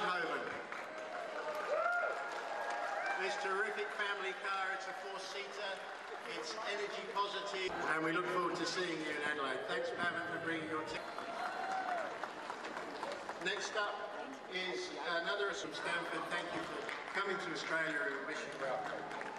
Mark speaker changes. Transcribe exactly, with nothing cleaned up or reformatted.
Speaker 1: Coven. This terrific family car, it's a four-seater, it's energy positive, and we look forward to seeing you in Adelaide. Thanks, Pavan, for bringing your team. Next up is another from Stanford. Thank you for coming to Australia and wish you well.